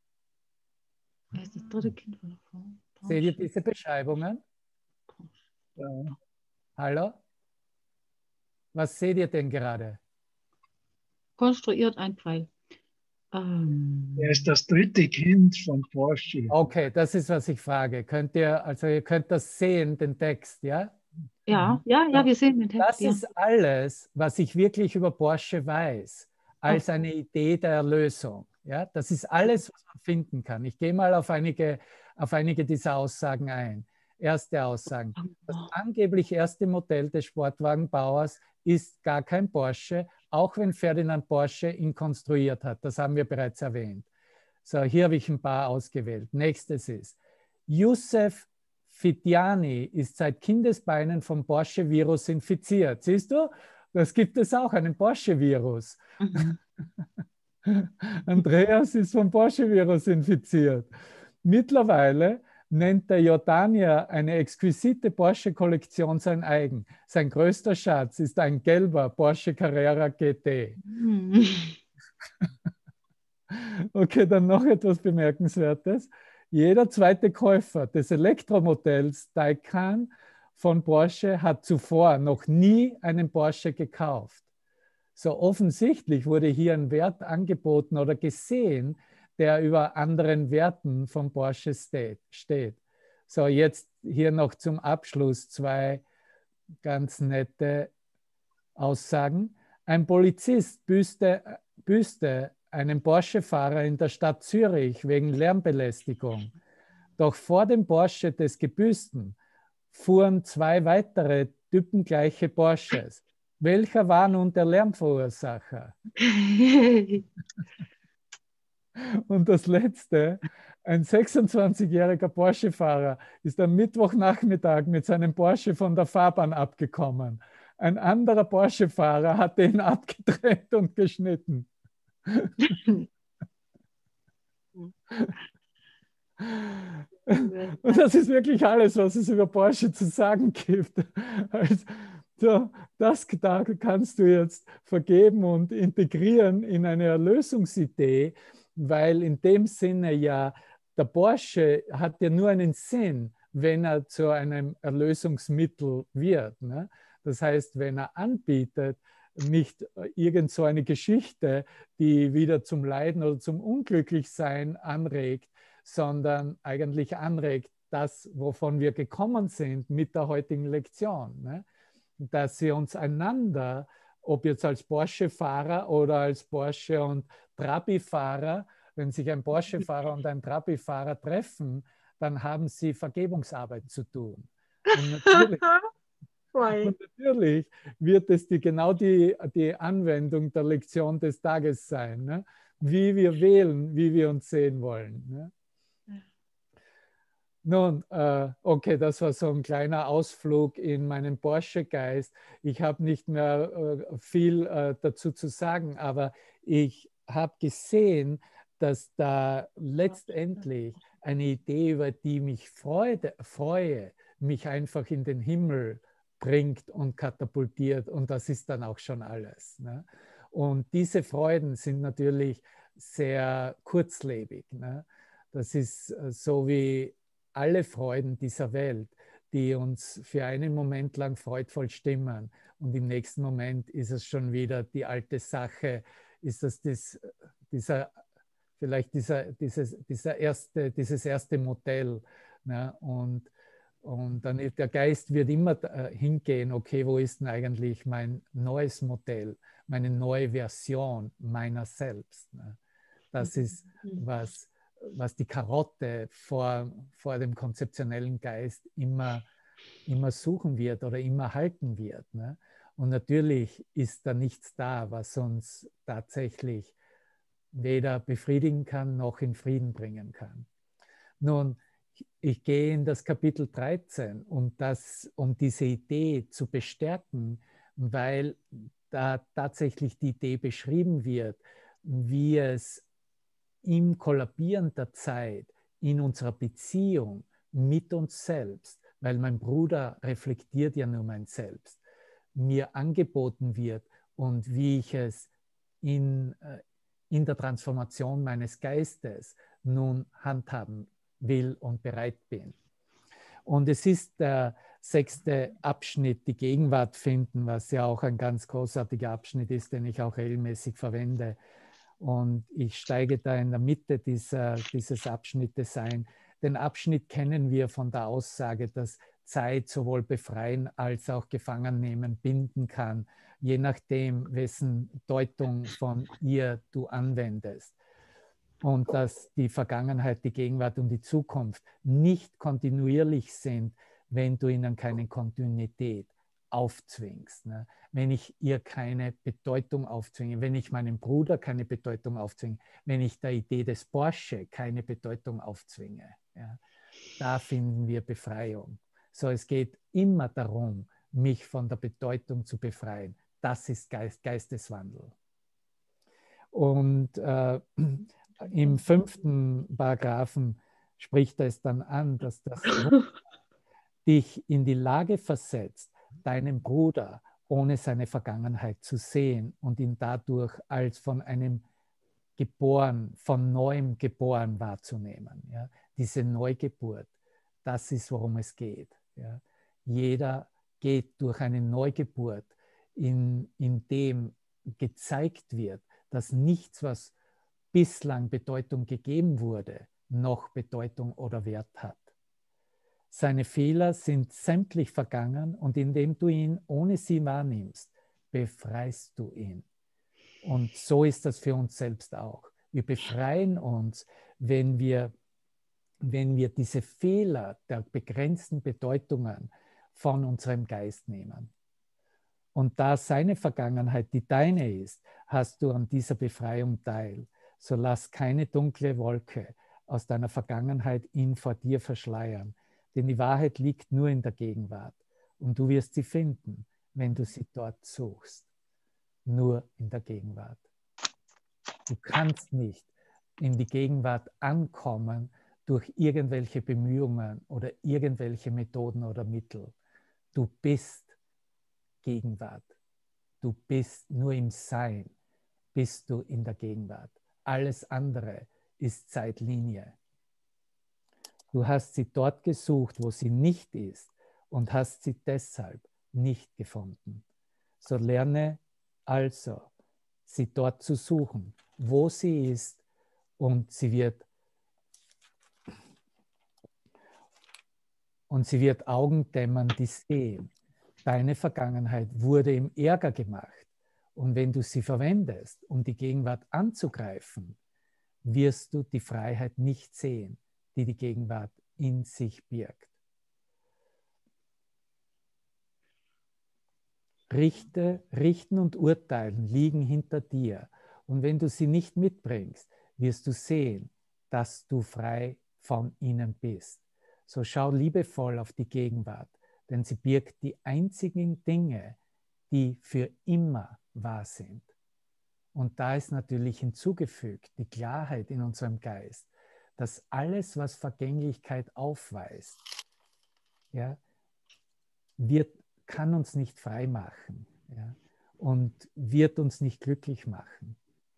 Seht ihr diese Beschreibungen? Ja. Hallo? Was seht ihr denn gerade? Konstruiert ein Pfeil. Er ist das dritte Kind von Porsche. Okay, das ist, was ich frage. Ihr könnt das sehen, den Text, ja? Ja, wir sehen den Text. Das ist alles, was ich wirklich über Porsche weiß, als eine Idee der Erlösung. Ja? Das ist alles, was man finden kann. Ich gehe mal auf einige dieser Aussagen ein. Erste Aussagen. Das angeblich erste Modell des Sportwagenbauers ist gar kein Porsche, auch wenn Ferdinand Porsche ihn konstruiert hat. Das haben wir bereits erwähnt. So, hier habe ich ein paar ausgewählt. Nächstes ist, Youssef Fitiani ist seit Kindesbeinen vom Porsche-Virus infiziert. Siehst du? Das gibt es auch, einen Porsche-Virus. Andreas ist vom Porsche-Virus infiziert. Mittlerweile nennt der Jordanier eine exquisite Porsche-Kollektion sein eigen. Sein größter Schatz ist ein gelber Porsche Carrera GT. Okay, dann noch etwas Bemerkenswertes. Jeder zweite Käufer des Elektromodells Taycan von Porsche hat zuvor noch nie einen Porsche gekauft. So offensichtlich wurde hier ein Wert angeboten oder gesehen, der über anderen Werten von Porsche steht. So, jetzt hier noch zum Abschluss zwei ganz nette Aussagen. Ein Polizist büßte einen Porsche-Fahrer in der Stadt Zürich wegen Lärmbelästigung. Doch vor dem Porsche des Gebüßten fuhren zwei weitere typengleiche Porsches. Welcher war nun der Lärmverursacher? Und das Letzte, ein 26-jähriger Porsche-Fahrer ist am Mittwochnachmittag mit seinem Porsche von der Fahrbahn abgekommen. Ein anderer Porsche-Fahrer hatte ihn abgetrennt und geschnitten. Und das ist wirklich alles, was es über Porsche zu sagen gibt. Also, da kannst du jetzt vergeben und integrieren in eine Erlösungsidee, weil in dem Sinne ja, der Porsche hat ja nur einen Sinn, wenn er zu einem Erlösungsmittel wird. Ne? Das heißt, wenn er anbietet, nicht irgend so eine Geschichte, die wieder zum Leiden oder zum Unglücklichsein anregt, sondern eigentlich anregt das, wovon wir gekommen sind mit der heutigen Lektion. Ne? Dass wir uns einander, ob jetzt als Porsche-Fahrer oder als Porsche- und Trabi-Fahrer, wenn sich ein Porsche-Fahrer und ein Trabi-Fahrer treffen, dann haben sie Vergebungsarbeit zu tun. Und natürlich wird es genau die Anwendung der Lektion des Tages sein, ne? Wie wir wählen, wie wir uns sehen wollen. Ne? Nun, okay, das war so ein kleiner Ausflug in meinen Porsche-Geist. Ich habe nicht mehr viel dazu zu sagen, aber ich habe gesehen, dass da letztendlich eine Idee, über die mich freue, mich einfach in den Himmel bringt und katapultiert. Und das ist dann auch schon alles. Ne? Und diese Freuden sind natürlich sehr kurzlebig. Ne? Das ist so wie alle Freuden dieser Welt, die uns für einen Moment lang freudvoll stimmen. Und im nächsten Moment ist es schon wieder die alte Sache, ist das dieses erste Modell. Ne? Und dann der Geist wird immer hingehen, okay, wo ist denn eigentlich mein neues Modell, meine neue Version meiner selbst? Ne? Das ist, was die Karotte vor dem konzeptionellen Geist immer suchen wird oder immer halten wird. Ne? Und natürlich ist da nichts da, was uns tatsächlich weder befriedigen kann, noch in Frieden bringen kann. Nun, ich gehe in das Kapitel 13, um diese Idee zu bestärken, weil da tatsächlich die Idee beschrieben wird, wie es im Kollabieren der Zeit in unserer Beziehung mit uns selbst, weil mein Bruder reflektiert ja nur mein Selbst, mir angeboten wird und wie ich es in der Transformation meines Geistes nun handhaben will und bereit bin. Und es ist der 6. Abschnitt, die Gegenwart finden, was ja auch ein ganz großartiger Abschnitt ist, den ich auch regelmäßig verwende. Und ich steige da in der Mitte dieses Abschnittes ein. Den Abschnitt kennen wir von der Aussage, dass Zeit sowohl befreien als auch gefangen nehmen, binden kann, je nachdem, wessen Deutung von ihr du anwendest. Und dass die Vergangenheit, die Gegenwart und die Zukunft nicht kontinuierlich sind, wenn du ihnen keine Kontinuität aufzwingst. Ne? Wenn ich ihr keine Bedeutung aufzwinge, wenn ich meinem Bruder keine Bedeutung aufzwinge, wenn ich der Idee des Porsche keine Bedeutung aufzwinge. Ja? Da finden wir Befreiung. So, es geht immer darum, mich von der Bedeutung zu befreien. Das ist Geisteswandel. Und im 5. Paragraphen spricht er es dann an, dass das dich in die Lage versetzt, deinen Bruder ohne seine Vergangenheit zu sehen und ihn dadurch als von neuem geboren wahrzunehmen. Ja? Diese Neugeburt, das ist, worum es geht. Ja? Jeder geht durch eine Neugeburt, in dem gezeigt wird, dass nichts, was bislang Bedeutung gegeben wurde, noch Bedeutung oder Wert hat. Seine Fehler sind sämtlich vergangen und indem du ihn ohne sie wahrnimmst, befreist du ihn. Und so ist das für uns selbst auch. Wir befreien uns, wenn wir diese Fehler der begrenzten Bedeutungen von unserem Geist nehmen. Und da seine Vergangenheit die deine ist, hast du an dieser Befreiung teil. So lass keine dunkle Wolke aus deiner Vergangenheit ihn vor dir verschleiern. Denn die Wahrheit liegt nur in der Gegenwart. Und du wirst sie finden, wenn du sie dort suchst. Nur in der Gegenwart. Du kannst nicht in die Gegenwart ankommen, durch irgendwelche Bemühungen oder irgendwelche Methoden oder Mittel. Du bist Gegenwart. Du bist nur im Sein, bist du in der Gegenwart. Alles andere ist Zeitlinie. Du hast sie dort gesucht, wo sie nicht ist und hast sie deshalb nicht gefunden. So lerne also, sie dort zu suchen, wo sie ist, und sie wird Augen dämmern, die sehen. Deine Vergangenheit wurde im Ärger gemacht. Und wenn du sie verwendest, um die Gegenwart anzugreifen, wirst du die Freiheit nicht sehen, die die Gegenwart in sich birgt. Richten und Urteilen liegen hinter dir. Und wenn du sie nicht mitbringst, wirst du sehen, dass du frei von ihnen bist. So schau liebevoll auf die Gegenwart, denn sie birgt die einzigen Dinge, die für immer wahr sind. Und da ist natürlich hinzugefügt die Klarheit in unserem Geist, dass alles, was Vergänglichkeit aufweist, ja, kann uns nicht frei machen, ja, und wird uns nicht glücklich machen.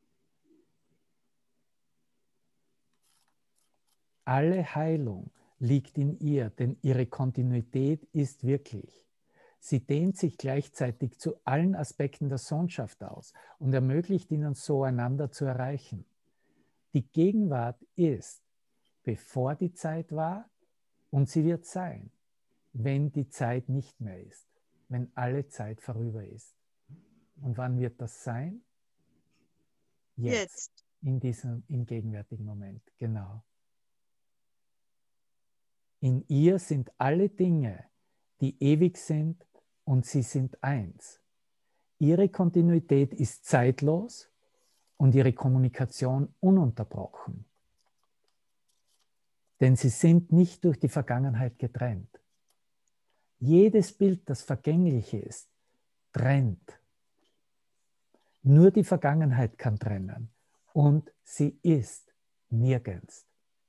Alle Heilung liegt in ihr, denn ihre Kontinuität ist wirklich. Sie dehnt sich gleichzeitig zu allen Aspekten der Sohnschaft aus und ermöglicht ihnen so, einander zu erreichen. Die Gegenwart ist, bevor die Zeit war, und sie wird sein, wenn die Zeit nicht mehr ist, wenn alle Zeit vorüber ist. Und wann wird das sein? Jetzt. Im gegenwärtigen Moment, genau. In ihr sind alle Dinge, die ewig sind, und sie sind eins. Ihre Kontinuität ist zeitlos und ihre Kommunikation ununterbrochen. Denn sie sind nicht durch die Vergangenheit getrennt. Jedes Bild, das vergänglich ist, trennt. Nur die Vergangenheit kann trennen und sie ist nirgends.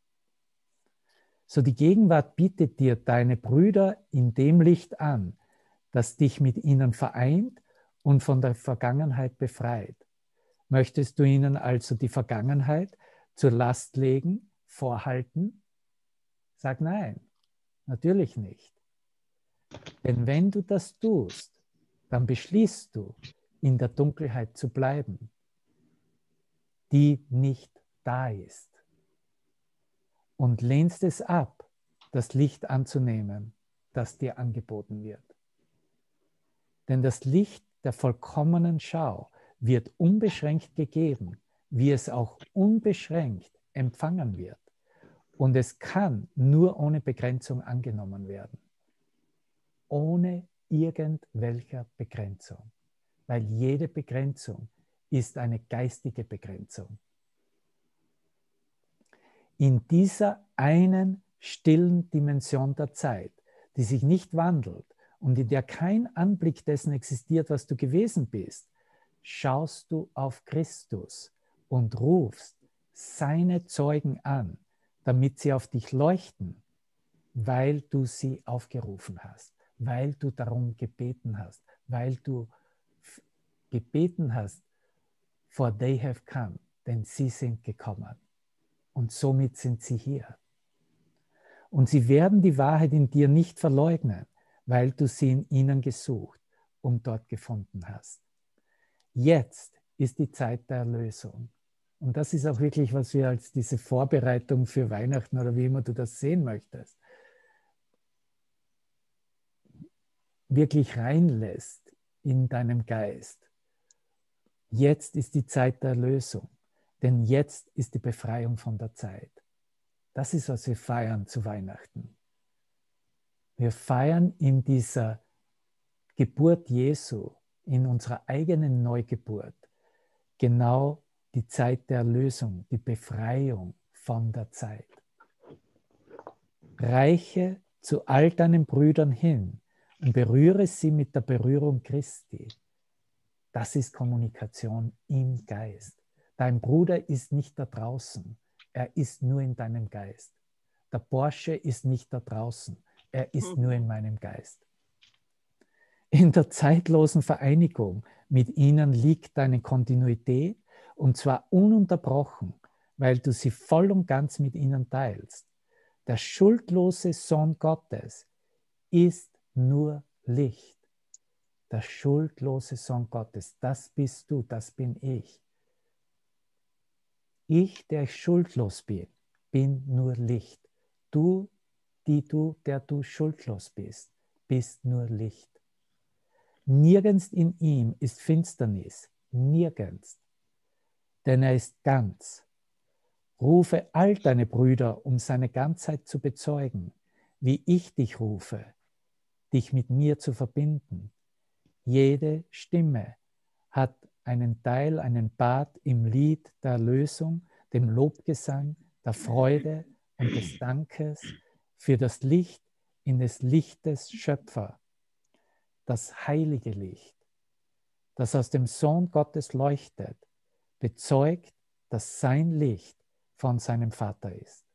So die Gegenwart bietet dir deine Brüder in dem Licht an, das dich mit ihnen vereint und von der Vergangenheit befreit. Möchtest du ihnen also die Vergangenheit zur Last legen, vorhalten? Sag nein, natürlich nicht. Denn wenn du das tust, dann beschließt du, in der Dunkelheit zu bleiben, die nicht da ist. Und lehnst es ab, das Licht anzunehmen, das dir angeboten wird. Denn das Licht der vollkommenen Schau wird unbeschränkt gegeben, wie es auch unbeschränkt empfangen wird. Und es kann nur ohne Begrenzung angenommen werden. Ohne irgendwelcher Begrenzung. Weil jede Begrenzung ist eine geistige Begrenzung. In dieser einen stillen Dimension der Zeit, die sich nicht wandelt und in der kein Anblick dessen existiert, was du gewesen bist, schaust du auf Christus und rufst seine Zeugen an, damit sie auf dich leuchten, weil du sie aufgerufen hast, weil du darum gebeten hast, weil du gebeten hast, for they have come, denn sie sind gekommen. Und somit sind sie hier. Und sie werden die Wahrheit in dir nicht verleugnen, weil du sie in ihnen gesucht und dort gefunden hast. Jetzt ist die Zeit der Erlösung. Und das ist auch wirklich, was wir als diese Vorbereitung für Weihnachten oder wie immer du das sehen möchtest, wirklich reinlässt in deinem Geist. Jetzt ist die Zeit der Erlösung, denn jetzt ist die Befreiung von der Zeit. Das ist, was wir feiern zu Weihnachten. Wir feiern in dieser Geburt Jesu, in unserer eigenen Neugeburt, genau die Zeit der Erlösung, die Befreiung von der Zeit. Reiche zu all deinen Brüdern hin und berühre sie mit der Berührung Christi. Das ist Kommunikation im Geist. Dein Bruder ist nicht da draußen, er ist nur in deinem Geist. Der Porsche ist nicht da draußen. Er ist nur in meinem Geist. In der zeitlosen Vereinigung mit ihnen liegt deine Kontinuität, und zwar ununterbrochen, weil du sie voll und ganz mit ihnen teilst. Der schuldlose Sohn Gottes ist nur Licht. Der schuldlose Sohn Gottes, das bist du, das bin ich. Ich, der ich schuldlos bin, bin nur Licht. Du, der du schuldlos bist, bist nur Licht. Nirgends in ihm ist Finsternis, nirgends, denn er ist ganz. Rufe all deine Brüder, um seine Ganzheit zu bezeugen, wie ich dich rufe, dich mit mir zu verbinden. Jede Stimme hat einen Teil, einen Part im Lied der Erlösung, dem Lobgesang, der Freude und des Dankes für das Licht in des Lichtes Schöpfer, das heilige Licht, das aus dem Sohn Gottes leuchtet, bezeugt, dass sein Licht von seinem Vater ist.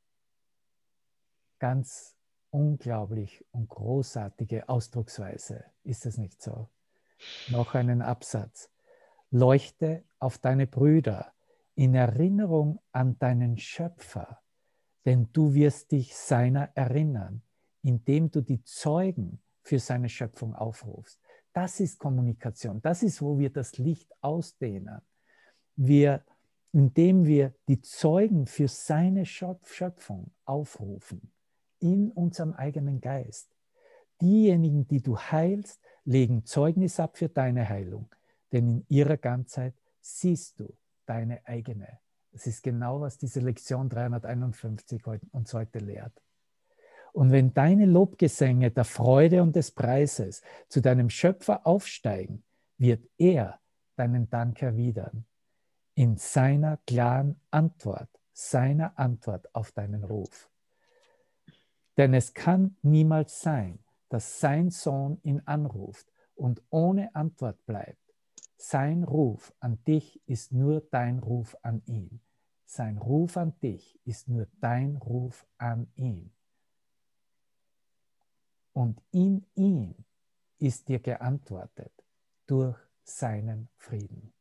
Ganz unglaublich und großartige Ausdrucksweise, ist es nicht so? Noch einen Absatz. Leuchte auf deine Brüder in Erinnerung an deinen Schöpfer, denn du wirst dich seiner erinnern, indem du die Zeugen für seine Schöpfung aufrufst. Das ist Kommunikation. Das ist, wo wir das Licht ausdehnen. Indem wir die Zeugen für seine Schöpfung aufrufen, in unserem eigenen Geist. Diejenigen, die du heilst, legen Zeugnis ab für deine Heilung, denn in ihrer Ganzheit siehst du deine eigene. Das ist genau, was diese Lektion 351 uns heute lehrt. Und wenn deine Lobgesänge der Freude und des Preises zu deinem Schöpfer aufsteigen, wird er deinen Dank erwidern. In seiner klaren Antwort, seiner Antwort auf deinen Ruf. Denn es kann niemals sein, dass sein Sohn ihn anruft und ohne Antwort bleibt. Sein Ruf an dich ist nur dein Ruf an ihn. Sein Ruf an dich ist nur dein Ruf an ihn. Und in ihm ist dir geantwortet durch seinen Frieden.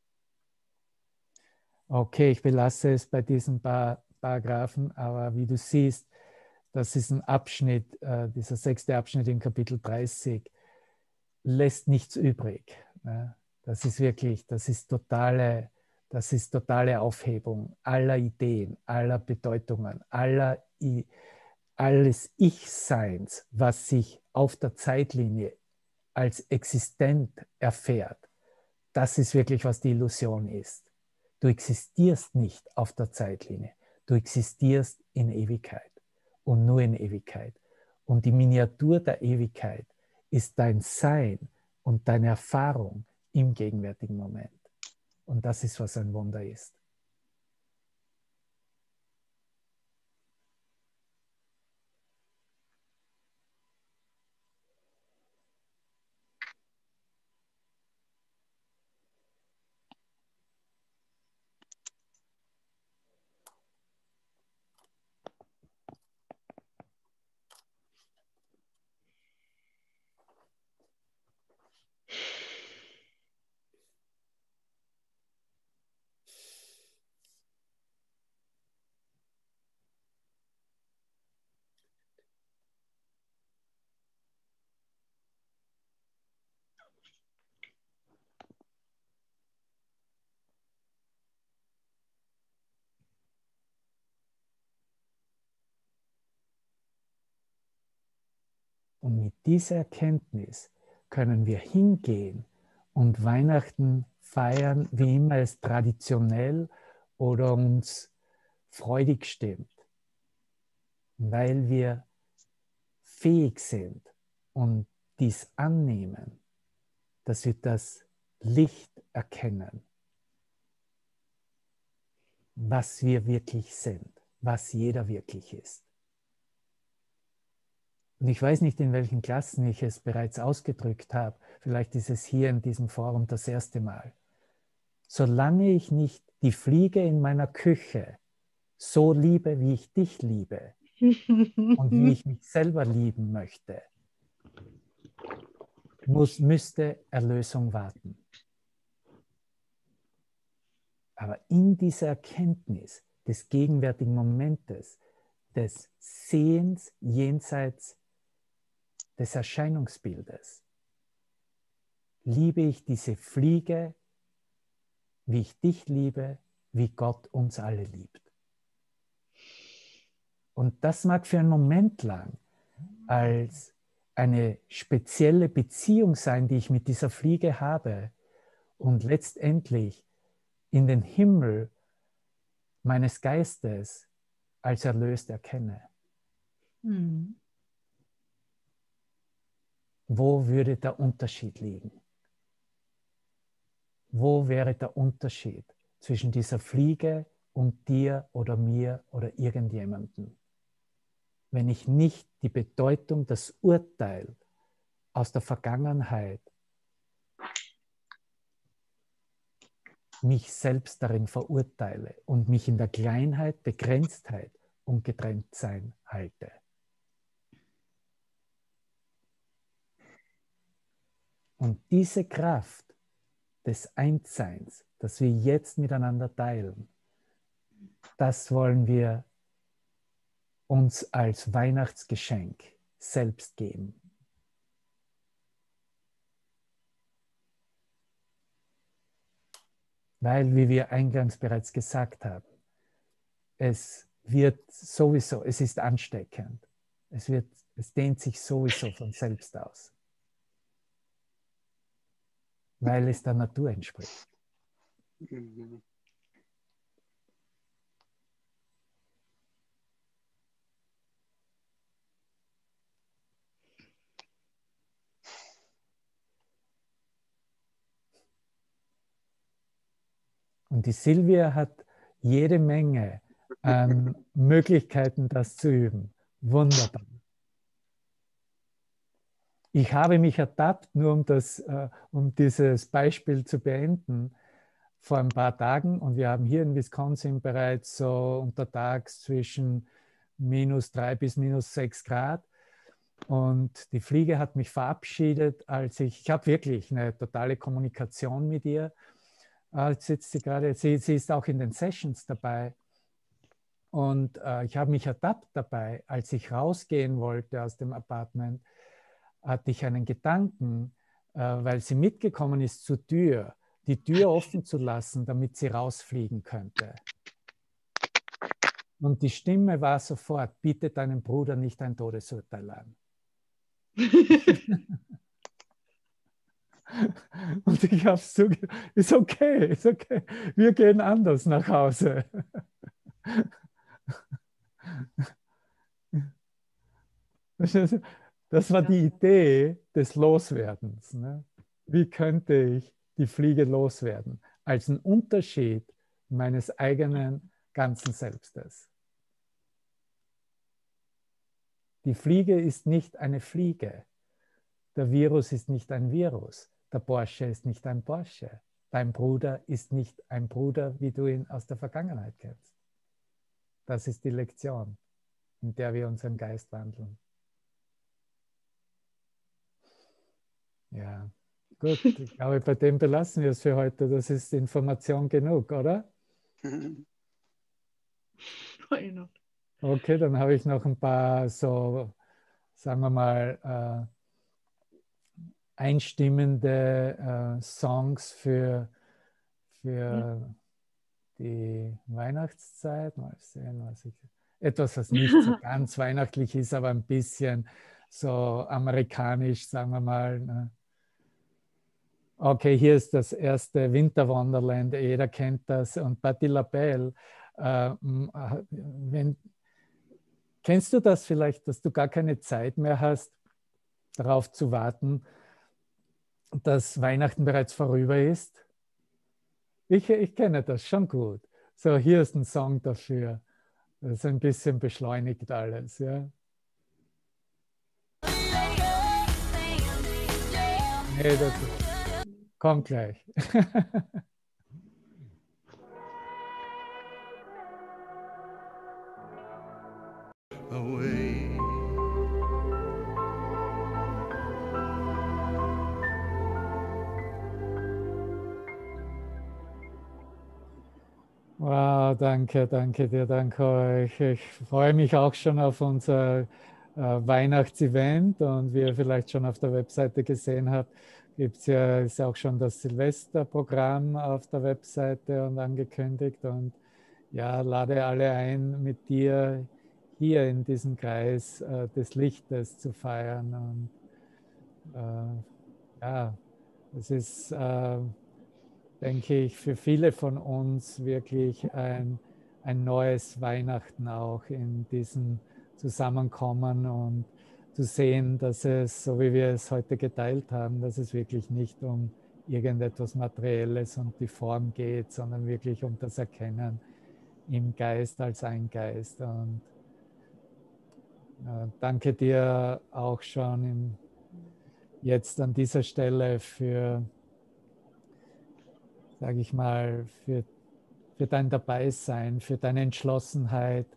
Okay, ich belasse es bei diesen paar Paragraphen, aber wie du siehst, das ist ein Abschnitt, dieser 6. Abschnitt in Kapitel 30, lässt nichts übrig. Ne? Das ist wirklich, das ist totale Aufhebung aller Ideen, aller Bedeutungen, alles Ich-Seins, was sich auf der Zeitlinie als existent erfährt. Das ist wirklich, was die Illusion ist. Du existierst nicht auf der Zeitlinie. Du existierst in Ewigkeit und nur in Ewigkeit. Und die Miniatur der Ewigkeit ist dein Sein und deine Erfahrung im gegenwärtigen Moment. Und das ist, was ein Wunder ist. Und mit dieser Erkenntnis können wir hingehen und Weihnachten feiern, wie immer es traditionell oder uns freudig stimmt, weil wir fähig sind und dies annehmen, dass wir das Licht erkennen, was wir wirklich sind, was jeder wirklich ist. Und ich weiß nicht, in welchen Klassen ich es bereits ausgedrückt habe. Vielleicht ist es hier in diesem Forum das erste Mal. Solange ich nicht die Fliege in meiner Küche so liebe, wie ich dich liebe, und wie ich mich selber lieben möchte, müsste Erlösung warten. Aber in dieser Erkenntnis des gegenwärtigen Momentes, des Sehens jenseits des Erscheinungsbildes, liebe ich diese Fliege, wie ich dich liebe, wie Gott uns alle liebt. Und das mag für einen Moment lang als eine spezielle Beziehung sein, die ich mit dieser Fliege habe und letztendlich in den Himmel meines Geistes als erlöst erkenne. Mhm. Wo würde der Unterschied liegen? Wo wäre der Unterschied zwischen dieser Fliege und dir oder mir oder irgendjemandem? Wenn ich nicht die Bedeutung, das Urteil aus der Vergangenheit mich selbst darin verurteile und mich in der Kleinheit, Begrenztheit und Getrenntsein halte. Und diese Kraft des Einsseins, das wir jetzt miteinander teilen, das wollen wir uns als Weihnachtsgeschenk selbst geben. Weil, wie wir eingangs bereits gesagt haben, es ist ansteckend. Es dehnt sich sowieso von selbst aus. Weil es der Natur entspricht. Mhm. Und die Silvia hat jede Menge an Möglichkeiten, das zu üben. Wunderbar. Ich habe mich ertappt, nur um dieses Beispiel zu beenden, vor ein paar Tagen, und wir haben hier in Wisconsin bereits so untertags zwischen -3 bis -6 Grad. Und die Fliege hat mich verabschiedet, ich habe wirklich eine totale Kommunikation mit ihr. Jetzt sitzt sie gerade, sie ist auch in den Sessions dabei. Und ich habe mich ertappt dabei, als ich rausgehen wollte aus dem Apartment, hatte ich einen Gedanken, weil sie mitgekommen ist zur Tür, die Tür offen zu lassen, damit sie rausfliegen könnte. Und die Stimme war sofort: Bitte deinem Bruder nicht ein Todesurteil an. Und ich habe so gesagt, ist okay, wir gehen anders nach Hause. Das war die Idee des Loswerdens. Ne? Wie könnte ich die Fliege loswerden? Als ein Unterschied meines eigenen ganzen Selbstes. Die Fliege ist nicht eine Fliege. Der Virus ist nicht ein Virus. Der Porsche ist nicht ein Porsche. Dein Bruder ist nicht ein Bruder, wie du ihn aus der Vergangenheit kennst. Das ist die Lektion, in der wir unseren Geist wandeln. Ja, gut. Ich glaube, bei dem belassen wir es für heute. Das ist Information genug, oder? Okay, dann habe ich noch ein paar so, sagen wir mal, einstimmende Songs für die Weihnachtszeit. Mal sehen, etwas, was nicht so ganz weihnachtlich ist, aber ein bisschen so amerikanisch, sagen wir mal. Ne? Okay, hier ist das erste Winter Wonderland, jeder kennt das. Und Patti LaBelle, kennst du das vielleicht, dass du gar keine Zeit mehr hast, darauf zu warten, dass Weihnachten bereits vorüber ist? Ich kenne das schon gut. So, hier ist ein Song dafür. Das ist ein bisschen beschleunigt alles. Ja? Nee, das kommt gleich. away. Wow, danke, danke dir, danke euch. Ich freue mich auch schon auf unser Weihnachtsevent, und wie ihr vielleicht schon auf der Webseite gesehen habt, ist ja auch schon das Silvesterprogramm auf der Webseite und angekündigt, und ja, lade alle ein, mit dir hier in diesem Kreis des Lichtes zu feiern. Und ja, es ist, denke ich, für viele von uns wirklich ein neues Weihnachten auch in diesem Zusammenkommen und zu sehen, dass es, so wie wir es heute geteilt haben, dass es wirklich nicht um irgendetwas Materielles und die Form geht, sondern wirklich um das Erkennen im Geist als ein Geist. Und danke dir auch schon jetzt an dieser Stelle für, sage ich mal, für dein Dabeisein, für deine Entschlossenheit,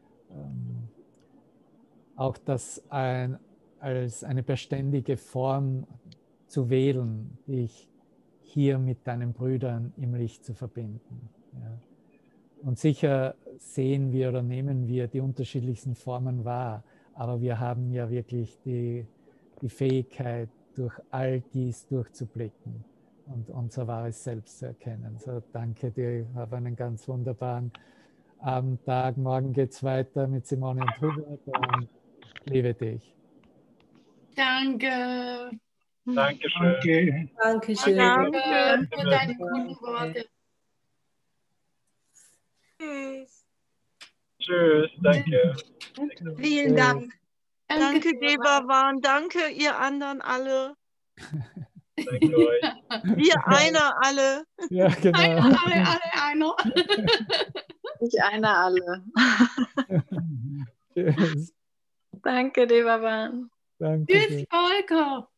auch das als eine beständige Form zu wählen, dich hier mit deinen Brüdern im Licht zu verbinden. Ja. Und sicher sehen wir oder nehmen wir die unterschiedlichsten Formen wahr, aber wir haben ja wirklich die Fähigkeit, durch all dies durchzublicken und unser wahres Selbst zu erkennen. So, danke dir, hab einen ganz wunderbaren Abendtag. Morgen geht es weiter mit Simone und Hubert, und liebe dich. Danke. Dankeschön. Dankeschön. Danke für deine guten Worte. Tschüss. Tschüss, danke. Vielen Dank. Danke, Devavan. Danke, ihr anderen alle. Danke euch. Wir einer alle. Ja, genau. Einer. Ich einer alle. Tschüss. Danke, Devavan. Danke. Tschüss, Volker.